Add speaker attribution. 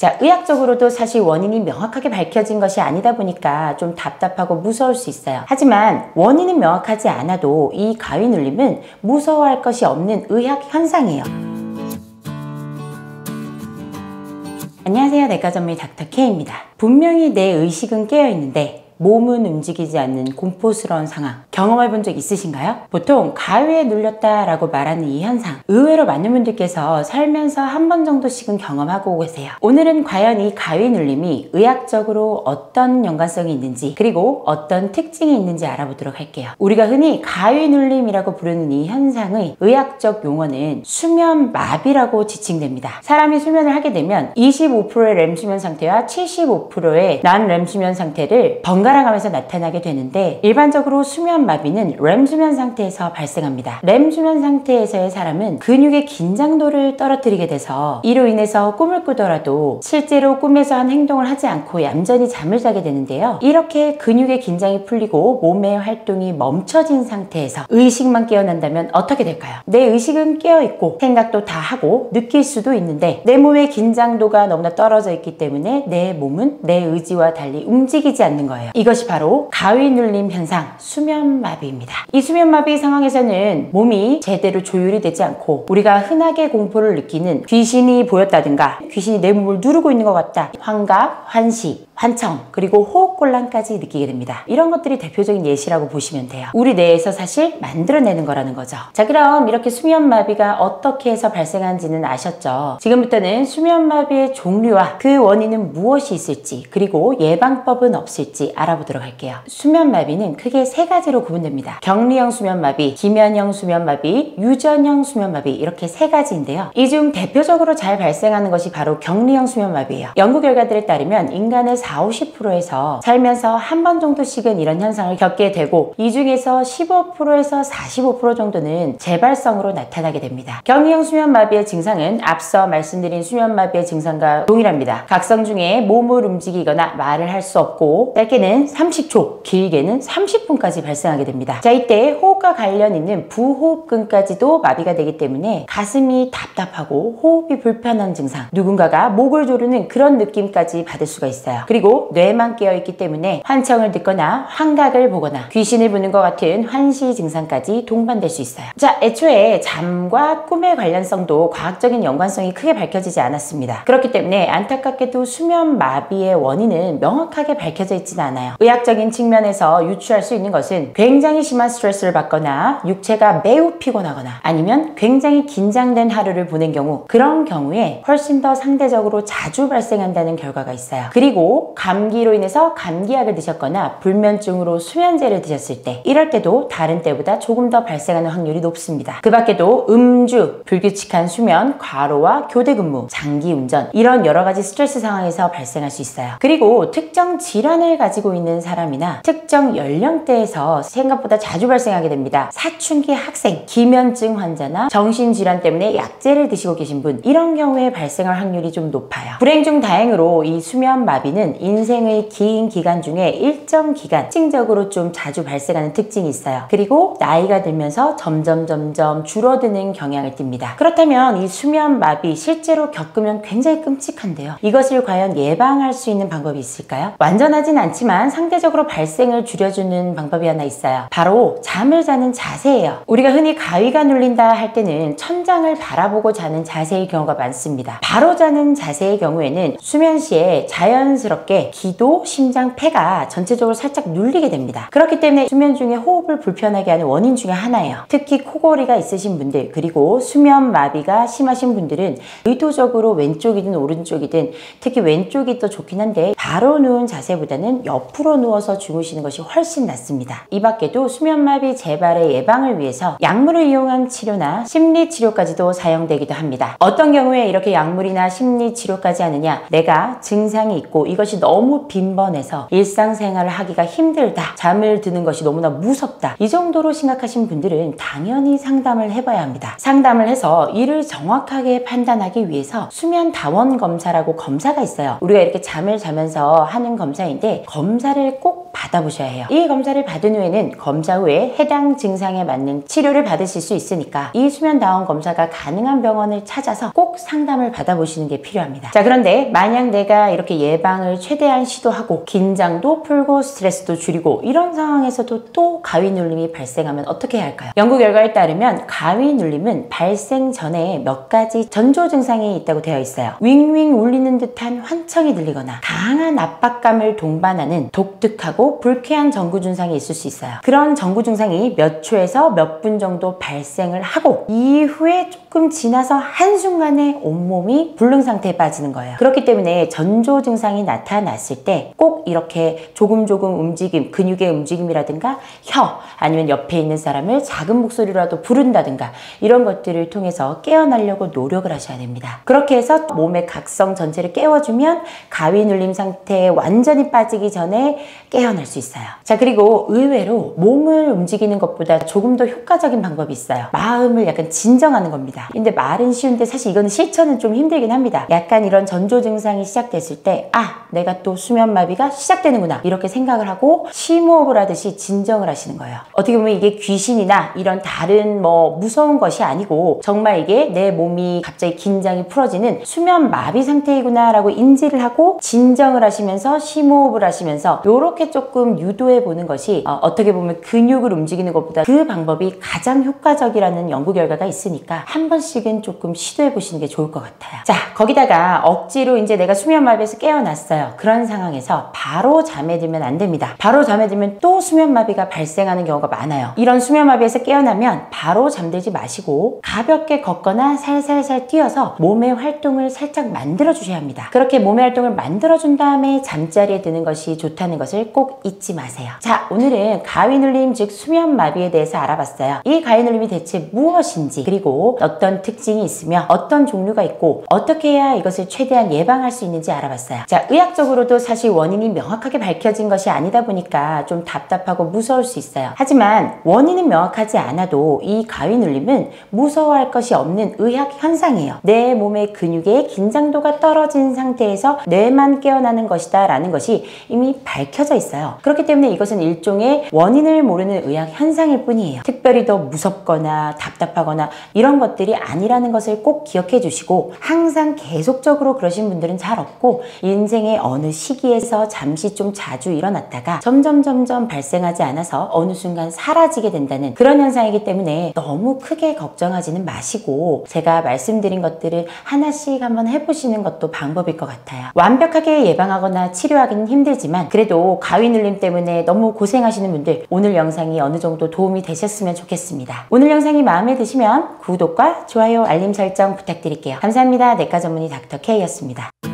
Speaker 1: 자, 의학적으로도 사실 원인이 명확하게 밝혀진 것이 아니다 보니까 좀 답답하고 무서울 수 있어요. 하지만 원인은 명확하지 않아도 이 가위 눌림은 무서워할 것이 없는 의학 현상이에요. 안녕하세요, 내과 전문의 닥터 K입니다. 분명히 내 의식은 깨어있는데 몸은 움직이지 않는 공포스러운 상황 경험해 본 적 있으신가요? 보통 가위에 눌렸다 라고 말하는 이 현상, 의외로 많은 분들께서 살면서 한 번 정도씩은 경험하고 계세요. 오늘은 과연 이 가위 눌림이 의학적으로 어떤 연관성이 있는지, 그리고 어떤 특징이 있는지 알아보도록 할게요. 우리가 흔히 가위 눌림이라고 부르는 이 현상의 의학적 용어는 수면마비라고 지칭됩니다. 사람이 수면을 하게 되면 25%의 렘 수면 상태와 75%의 non-REM 수면 상태를 번갈아 가면서 나타나게 되는데, 일반적으로 수면마비는 렘 수면 상태에서 발생합니다. 렘 수면 상태에서의 사람은 근육의 긴장도를 떨어뜨리게 돼서 이로 인해서 꿈을 꾸더라도 실제로 꿈에서 한 행동을 하지 않고 얌전히 잠을 자게 되는데요. 이렇게 근육의 긴장이 풀리고 몸의 활동이 멈춰진 상태에서 의식만 깨어난다면 어떻게 될까요? 내 의식은 깨어있고 생각도 다 하고 느낄 수도 있는데 내 몸의 긴장도가 너무나 떨어져 있기 때문에 내 몸은 내 의지와 달리 움직이지 않는 거예요. 이것이 바로 가위 눌림 현상, 수면마비입니다. 이 수면마비 상황에서는 몸이 제대로 조율이 되지 않고 우리가 흔하게 공포를 느끼는 귀신이 보였다든가 귀신이 내 몸을 누르고 있는 것 같다, 환각, 환시, 환청, 그리고 호흡곤란까지 느끼게 됩니다. 이런 것들이 대표적인 예시라고 보시면 돼요. 우리 뇌에서 사실 만들어내는 거라는 거죠. 자, 그럼 이렇게 수면마비가 어떻게 해서 발생하는지는 아셨죠? 지금부터는 수면마비의 종류와 그 원인은 무엇이 있을지, 그리고 예방법은 없을지 알아보도록 할게요. 수면마비는 크게 세 가지로 구분됩니다. 격리형 수면마비, 기면형 수면마비, 유전형 수면마비, 이렇게 세 가지인데요. 이 중 대표적으로 잘 발생하는 것이 바로 격리형 수면마비예요. 연구 결과들에 따르면 인간의 40~50%에서 살면서 한 번 정도씩은 이런 현상을 겪게 되고, 이 중에서 15%에서 45% 정도는 재발성으로 나타나게 됩니다. 격리형 수면마비의 증상은 앞서 말씀드린 수면마비의 증상과 동일합니다. 각성 중에 몸을 움직이거나 말을 할 수 없고, 짧게는 30초, 길게는 30분까지 발생하게 됩니다. 자, 이때 호흡과 관련 있는 부호흡근까지도 마비가 되기 때문에 가슴이 답답하고 호흡이 불편한 증상, 누군가가 목을 조르는 그런 느낌까지 받을 수가 있어요. 그리고 뇌만 깨어있기 때문에 환청을 듣거나 환각을 보거나 귀신을 보는 것 같은 환시 증상까지 동반될 수 있어요. 자, 애초에 잠과 꿈의 관련성도 과학적인 연관성이 크게 밝혀지지 않았습니다. 그렇기 때문에 안타깝게도 수면마비의 원인은 명확하게 밝혀져 있지는 않아요. 의학적인 측면에서 유추할 수 있는 것은 굉장히 심한 스트레스를 받거나 육체가 매우 피곤하거나 아니면 굉장히 긴장된 하루를 보낸 경우, 그런 경우에 훨씬 더 상대적으로 자주 발생한다는 결과가 있어요. 그리고 감기로 인해서 감기약을 드셨거나 불면증으로 수면제를 드셨을 때, 이럴 때도 다른 때보다 조금 더 발생하는 확률이 높습니다. 그 밖에도 음주, 불규칙한 수면, 과로와 교대 근무, 장기 운전, 이런 여러 가지 스트레스 상황에서 발생할 수 있어요. 그리고 특정 질환을 가지고 있는 사람이나 특정 연령대에서 생각보다 자주 발생하게 됩니다. 사춘기 학생, 기면증 환자나 정신질환 때문에 약제를 드시고 계신 분, 이런 경우에 발생할 확률이 좀 높아요. 불행 중 다행으로 이 수면마비는 인생의 긴 기간 중에 일정 기간 특징적으로 좀 자주 발생하는 특징이 있어요. 그리고 나이가 들면서 점점 줄어드는 경향을 띱니다. 그렇다면 이 수면마비 실제로 겪으면 굉장히 끔찍한데요. 이것을 과연 예방할 수 있는 방법이 있을까요? 완전하진 않지만 상대적으로 발생을 줄여주는 방법이 하나 있어요. 바로 잠을 자는 자세예요. 우리가 흔히 가위가 눌린다 할 때는 천장을 바라보고 자는 자세의 경우가 많습니다. 바로 자는 자세의 경우에는 수면 시에 자연스럽게 기도, 심장, 폐가 전체적으로 살짝 눌리게 됩니다. 그렇기 때문에 수면 중에 호흡을 불편하게 하는 원인 중에 하나예요. 특히 코골이가 있으신 분들, 그리고 수면마비가 심하신 분들은 의도적으로 왼쪽이든 오른쪽이든, 특히 왼쪽이 더 좋긴 한데 바로 누운 자세보다는 옆으로 누워서 주무시는 것이 훨씬 낫습니다. 이 밖에도 수면마비 재발의 예방을 위해서 약물을 이용한 치료나 심리치료까지도 사용되기도 합니다. 어떤 경우에 이렇게 약물이나 심리치료까지 하느냐, 내가 증상이 있고 이것이 너무 빈번해서 일상생활을 하기가 힘들다, 잠을 드는 것이 너무나 무섭다, 이 정도로 심각하신 분들은 당연히 상담을 해봐야 합니다. 상담을 해서 이를 정확하게 판단하기 위해서 수면 다원 검사라고 검사가 있어요. 우리가 이렇게 잠을 자면서 하는 검사인데, 검사를 꼭 꼭 받아보셔야 해요. 이 검사를 받은 후에는 검사 후에 해당 증상에 맞는 치료를 받으실 수 있으니까 이 수면다운 검사가 가능한 병원을 찾아서 꼭 상담을 받아보시는 게 필요합니다. 자, 그런데 만약 내가 이렇게 예방을 최대한 시도하고 긴장도 풀고 스트레스도 줄이고 이런 상황에서도 또 가위눌림이 발생하면 어떻게 해야 할까요? 연구 결과에 따르면 가위눌림은 발생 전에 몇 가지 전조 증상이 있다고 되어 있어요. 윙윙 울리는 듯한 환청이 들리거나 강한 압박감을 동반하는 독특하고 불쾌한 전구 증상이 있을 수 있어요. 그런 전구 증상이 몇 초에서 몇 분 정도 발생을 하고 이후에 조금 지나서 한순간에 온몸이 불능 상태에 빠지는 거예요. 그렇기 때문에 전조 증상이 나타났을 때 꼭 이렇게 조금 움직임, 근육의 움직임이라든가 혀 아니면 옆에 있는 사람을 작은 목소리라도 부른다든가 이런 것들을 통해서 깨어나려고 노력을 하셔야 됩니다. 그렇게 해서 몸의 각성 전체를 깨워주면 가위눌림 상태에 완전히 빠지기 전에 깨어날 수 있어요. 자, 그리고 의외로 몸을 움직이는 것보다 조금 더 효과적인 방법이 있어요. 마음을 약간 진정하는 겁니다. 근데 말은 쉬운데 사실 이건 실천은 좀 힘들긴 합니다. 약간 이런 전조 증상이 시작됐을 때 내가 또 수면마비가 시작되는구나 이렇게 생각을 하고 심호흡을 하듯이 진정을 하시는 거예요. 어떻게 보면 이게 귀신이나 이런 다른 무서운 것이 아니고 정말 이게 내 몸이 갑자기 긴장이 풀어지는 수면마비 상태이구나 라고 인지를 하고 진정을 하시면서 심호흡을 하시면서 이렇게 조금 유도해 보는 것이 어떻게 보면 근육을 움직이는 것보다 그 방법이 가장 효과적이라는 연구 결과가 있으니까 한 번씩은 조금 시도해 보시는 게 좋을 것 같아요. 자, 거기다가 억지로 이제 내가 수면마비에서 깨어났어요. 그런 상황에서 바로 잠에 들면 안 됩니다. 바로 잠에 들면 또 수면마비가 발생하는 경우가 많아요. 이런 수면마비에서 깨어나면 바로 잠들지 마시고 가볍게 걷거나 살살살 뛰어서 몸의 활동을 살짝 만들어 주셔야 합니다. 그렇게 몸의 활동을 만들어 준 다음에 잠자리에 드는 것이 좋다는 것을 꼭 잊지 마세요. 자, 오늘은 가위눌림 즉 수면마비에 대해서 알아봤어요. 이 가위눌림이 대체 무엇인지 그리고 어떤 특징이 있으며 어떤 종류가 있고 어떻게 해야 이것을 최대한 예방할 수 있는지 알아봤어요. 자, 의학적으로도 사실 원인이 명확하게 밝혀진 것이 아니다 보니까 좀 답답하고 무서울 수 있어요. 하지만 원인은 명확하지 않아도 이 가위눌림은 무서워할 것이 없는 의학 현상이에요. 내 몸의 근육의 긴장도가 떨어진 상태에서 뇌만 깨어나는 것이다 라는 것이 이미 밝혀져 있어요. 그렇기 때문에 이것은 일종의 원인을 모르는 의학 현상일 뿐이에요. 특별히 더 무섭거나 답답하거나 이런 것들이 아니라는 것을 꼭 기억해 주시고 항상 계속적으로 그러신 분들은 잘 없고 인생의 어느 시기에서 잠시 좀 자주 일어났다가 점점 발생하지 않아서 어느 순간 사라지게 된다는 그런 현상이기 때문에 너무 크게 걱정하지는 마시고 제가 말씀드린 것들을 하나씩 한번 해보시는 것도 방법일 것 같아요. 완벽하게 예방하거나 치료하기는 힘들지만 그래도 가위눌림 때문에 너무 고생하시는 분들 오늘 영상이 어느 정도 도움이 되셨으면 좋겠습니다. 오늘 영상이 마음에 드시면 구독과 좋아요, 알림 설정 부탁드릴게요. 감사합니다. 내과 전문의 닥터 K였습니다.